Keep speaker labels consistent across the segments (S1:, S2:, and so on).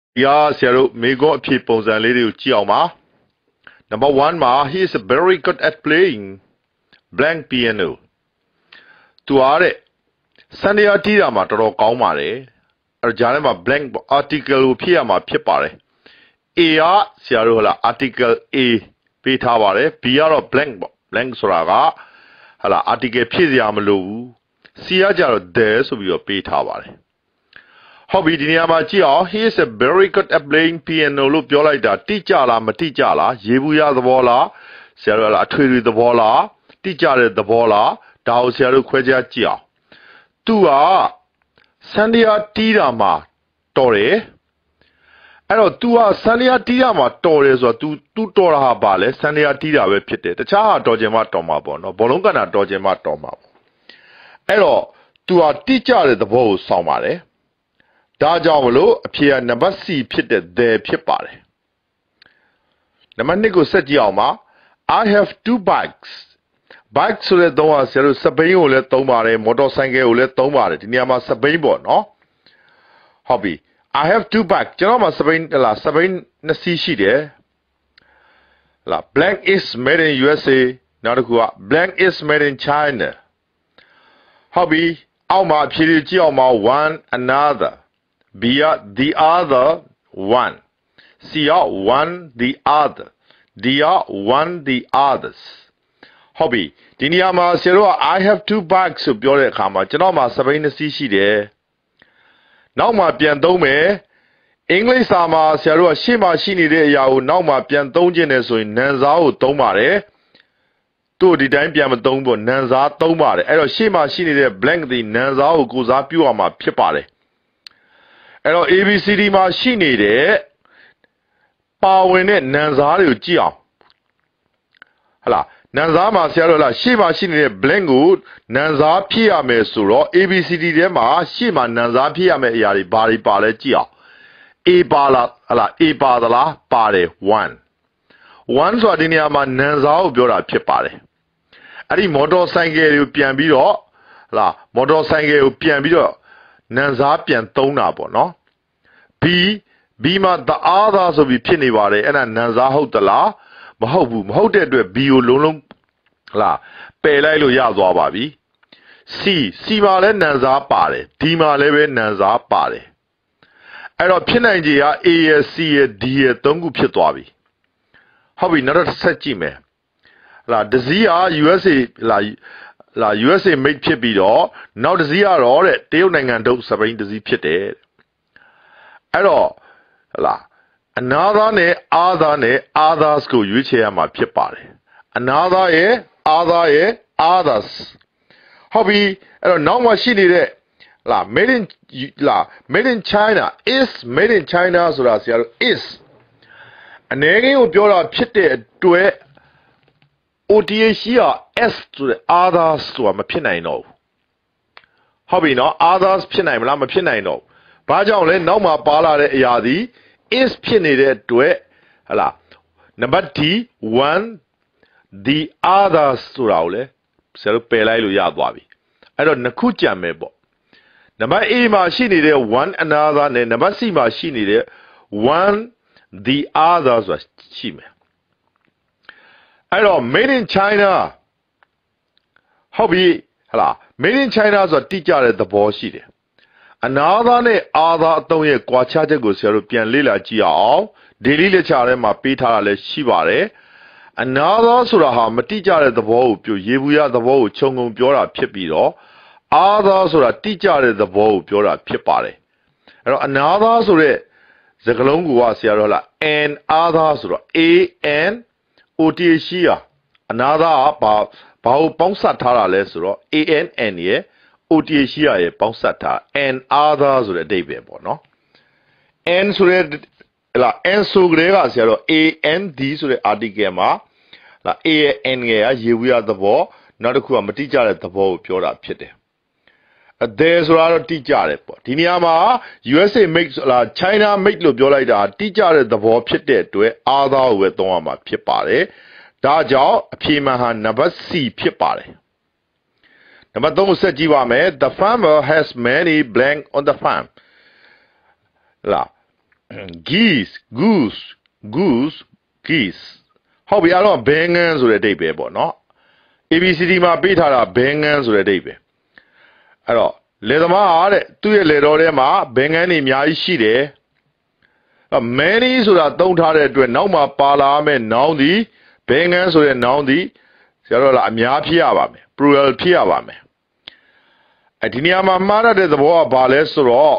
S1: Yeah, Sero, may go people and lady Chioma. Number one, he is very good at playing blank piano. To are Sunday Atira Matoro Kaumare, or Janema blank article Piama Pipare. A Sierra article A Pitavare, PR blank Soraga, Hala article Piziamalu, Siajar de Subio Pitavare. Hobby Diniyama he is a very good at playing piano. Look, you're like that. Teacher la, teacher la, Yebuya the vola, Sarah Atri the vola, teacher the vola, Tao Saru Queja Chia. Tu are Sandia Tirama Tore. And tu are Sandia Tirama Torres or tu Tora Bale, Sandia Tira repeated. The Chaha Dojema Tomabo, no Bolongana Dojema Tomabo. And tu are teacher the voice somewhere. ဒါကြောင့်မလို့အဖြေကနံပါတ် C ဖြစ်တဲ့ there ဖြစ်ပါတယ်နံပါတ် 2ကိုဆက်ကြည့်အောင်ပါ I have two bikes bike ဆိုတဲ့သုံးကဆရာတို့စပိန်ကိုလည်းသုံးပါတယ်မော်တော်ဆိုင်ကယ်ကိုလည်းသုံးပါတယ်ဒီနေရာမှာစပိန်ပေါ့နော်ဟုတ်ပြီ I have two bikes ကျွန်တော်မှာစပိန်လားစပိန်နှစ်စီးရှိတယ်လား blank is made in USA နောက်တစ်ခုက blank is made in China ဟုတ်ပြီအောက်မှာအဖြေတွေကြည့်အောင်ပါ one another B the other one C one the other D one the others ဟုတ်ပြီဒီနေရာမှာဆရာတို့က I have two bags ဆိုပြောတဲ့အခါမှာကျွန်တော်မှာစပိန်နှစ်စီးရှိတယ်နောက်မှာပြန်သုံးမယ်အင်္ဂလိပ်စာမှာဆရာတို့ကရှေ့မှာရှိနေတဲ့အရာကိုနောက်မှာပြန်သုံးခြင်းနဲ့ဆိုရင်နံစားကိုသုံးပါတယ်တို့ဒီတိုင်းပြန်မသုံးဖို့နံစားသုံးပါတယ်အဲ့တော့ရှေ့မှာရှိနေတဲ့ blank ဒီနံစားကိုကိုစားပြုရမှာဖြစ်ပါတယ်အဲ့တော့ ABCD မှာရှိနေတဲ့ပါဝင်တဲ့နံစားတွေကိုကြည့်အောင်ဟလာနံစားမှာဆရာတို့လားရှေ့မှာရှိနေတဲ့ blank ကိုနံစားဖြည့်ရမယ်ဆိုတော့ ABCD ထဲမှာရှေ့မှာနံစားဖြည့်ရမယ့်အရာတွေဘာတွေပါလဲကြည့်အောင် A ပါလားဟလာ A ပါသလားပါတယ်1ဆိုတာဒီနေရာမှာနံစားကိုပြောတာဖြစ်ပါတယ်အဲ့ဒီမော်တော်ဆိုင်ကယ်ကိုပြန်ပြီးတော့ဟလာမော်တော်ဆိုင်ကယ်ကိုပြန်ပြီးတော့နံစားပြန်သုံးတာပေါ့နော် B မှာ the other ဆိုပြီးဖြစ်နေပါတယ်အဲ့ဒါနံစားဟုတ်သလားမဟုတ်ဘူးမဟုတ်တဲ့အတွက် B ကိုလုံးလုံးဟလာပယ်လိုက်လို့ရသွားပါပြီ C မှာလည်းနံစားပါတယ် D မှာလည်းပဲနံစားပါတယ်အဲ့တော့ဖြစ်နိုင်ခြေက A ရယ် C ရယ် D ရယ်သုံးခုဖြစ်သွားပြီဟုတ်ပြီနောက်တော့ဆက်ကြည့်မယ်ဟလာဒစီက USA လာ USA made ဖြစ်ပြီးတော့နောက်တစ်စီးကတော့တဲ့တရုတ်နိုင်ငံထုတ်စပိန်တစ်စီးဖြစ်တယ်အဲ့တော့ဟလာ another နဲ့ other နဲ့ others ကိုရွေးချယ်ရမှာဖြစ်ပါတယ် another ရဲ့ other ရဲ့ others ဟုတ်ပြီအဲ့တော့နောက်မှရှိနေတဲ့လာ made in China is made in China ဆိုတာဆရာတို့ is အနေငယ်ကိုပြောတာဖြစ်တဲ့အတွက် OTA ရှိရ S ဆိုတဲ့ others ဆိုတာမဖြစ်နိုင်တော့ဘူးဟုတ်ပြီနော် others ဖြစ်နိုင်မလားမဖြစ်နိုင်တော့ဘာကြောင့်လဲနောက်မှာပါလာတဲ့အရာဒီ is ဖြစ်နေတဲ့အတွက်ဟလာနံပါတ် D 1 the others ဆိုတာကိုလဲဆရာတို့ပယ်လိုက်လို့ရသွားပြီအဲ့တော့နှစ်ခုကြံမယ်ပေါ့နံပါတ် A မှာရှိနေတဲ့ one another နဲ့နံပါတ် C မှာရှိနေတဲ့ one the other ဆိုတာရှိမယ်အဲ့တော့ made in China ဟုတ်ပြီဟလား made in China ဆိုတာတိကျတဲ့သဘောရှိတယ် another နဲ့ other အသုံးရဲ့ကွာခြားချက်ကိုဆရာတို့ပြန်လေ့လာကြည့်အောင် daily lecture ထဲမှာပေးထားတာလည်းရှိပါတယ် another ဆိုတာဟာမတိကျတဲ့သဘောကိုပြောရေဘူးရသဘောကိုခြုံငုံပြောတာဖြစ်ပြီးတော့ other ဆိုတာတိကျတဲ့သဘောကိုပြောတာဖြစ်ပါတယ်အဲ့တော့ another ဆိုတဲ့စကားလုံးကိုဆရာတို့ဟလား and other ဆိုတော့ an OTA ရှိရ another ဘာကိုပေါင်းစပ်ထားတာလဲဆိုတော့ ANN ရဲ့ OTA ရှိရရဲ့ပေါင်းစပ်ထား and other ဆိုတဲ့အဓိပ္ပာယ်ပေါ့နော် n ဆိုတဲ့ဟလာ n ဆိုကြတဲ့ကဆရာတို့ AND ဆိုတဲ့ article မှာဟလာ A ရဲ့ n ရဲ့ရေဝရသဘောနောက်တစ်ခုကမတိကျတဲ့သဘောကိုပြောတာဖြစ်တယ် there ဆိုတာတော့တိကျတယ်ပေါ့ဒီနေရာမှာ USA made ဟလာ China made လို့ပြောလိုက်တာတိကျတဲ့သဘောဖြစ်တဲ့အတွက် other ကိုပဲသုံးရမှာဖြစ်ပါတယ်ဒါကြောင့်အဖြေမှန်ဟာနံပါတ် C ဖြစ်ပါတယ်နံပါတ် 3 ကိုဆက်ကြည့်ပါမယ် The farmer has many blank on the farm လာ geese goose goose geese ဟုတ်ပြီအဲ့တော့ဘဲငန်းဆိုတဲ့အဓိပ္ပာယ်ပေါ့နော် ABCD မှာပေးထားတာဘဲငန်းဆိုတဲ့အဓိပ္ပာယ်အဲ့တော့လေသမားတဲ့သူ့ရဲ့လေတော်ထဲမှာဘဲငန်းတွေအများကြီးရှိတယ် many ဆိုတာသုံးထားတဲ့အတွက်နောက်မှာပါလာမယ့် noun သည်ဘဲငန်းဆိုတဲ့ noun သည်ဆရာတို့ကအများဖြစ်ရပါမယ် plural ဖြစ်ရပါမယ်ဒီနေရာမှာမှားတဲ့သဘောကဘာလဲဆိုတော့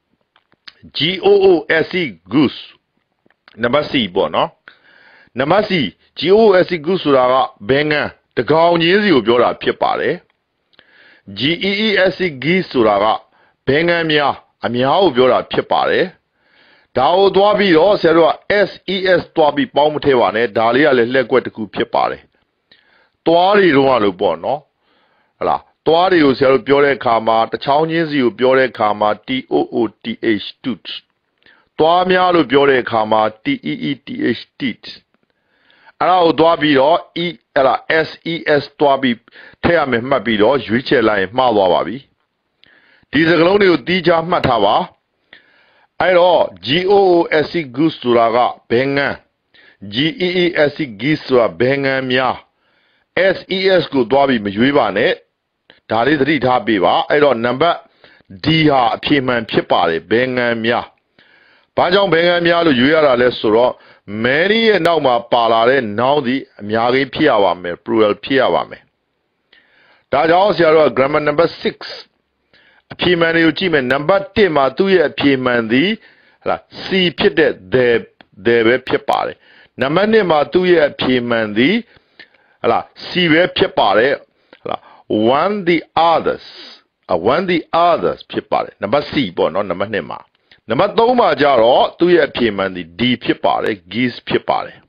S1: GOOSE goose နံပါတ် C ပေါ့နော်နံပါတ် C GOOSE goose ဆိုတာကဘဲငန်းတကောင်ချင်းစီကိုပြောတာဖြစ်ပါတယ် GEESE geese ဆိုတာကဘဲငန်းများအများကိုပြောတာဖြစ်ပါတယ်ဒါကိုသွားပြီးတော့ဆရာတို့က SES သွားပြီးပေါင်းမထည့်ပါနဲ့ဒါလေးကလည်းလှည့်ကွက်တစ်ခုဖြစ်ပါတယ်သွားတွေတော့လို့ပေါ့နော်ဟလားသွားတွေကိုဆရာတို့ပြောတဲ့အခါမှာတချောင်းချင်းစီကိုပြောတဲ့အခါမှာ TOOTH toot သွားများလို့ပြောတဲ့အခါမှာ TEETH teeth အဲ့ဒါကိုသွားပြီးတော့ အဲ့ဒါ SES သွားပြီးထည့်ရမယ်မှတ်ပြီးတော့ရွေးချယ်လိုက်ရင်မှားသွားပါပြီဒီစကားလုံးတွေကိုတီးခြားမှတ်ထားပါအဲ့တော့ GOOSE goose ဆိုတာကဘဲငန်း GEESE geese ဆိုတာဘဲငန်းများ SES ကိုသွားပြီးမရွေးပါနဲ့ဒါလေးသတိထားပေးပါအဲ့တော့နံပါတ် D ဟာအဖြေမှန်ဖြစ်ပါတယ်ဘဲငန်းများဘာကြောင့်ဘဲငန်းများလို့ရွေးရတာလဲဆိုတော့ many ရဲ့နောက်မှာပါလာတဲ့ noun သည်အများကြီးဖြစ်ရပါမယ် plural ဖြစ်ရပါမယ်ဒါကြောင့်ဆရာတို့က grammar number 6အဖြေမှန်တွေကိုကြည့်မယ်နံပါတ်1မှာသူ့ရဲ့အဖြေမှန်သည်ဟလား C ဖြစ်တဲ့ there ပဲဖြစ်ပါတယ်နံပါတ်2မှာသူ့ရဲ့အဖြေမှန်သည်ဟလား C ပဲဖြစ်ပါတယ်ဟလား one the others ဖြစ်ပါတယ်နံပါတ် C ပေါ့နော်နံပါတ်2မှာနံပါတ်3မှာကျတော့သူ့ရဲ့အဖြေမှန်သည် D ဖြစ်ပါတယ် geese ဖြစ်ပါတယ်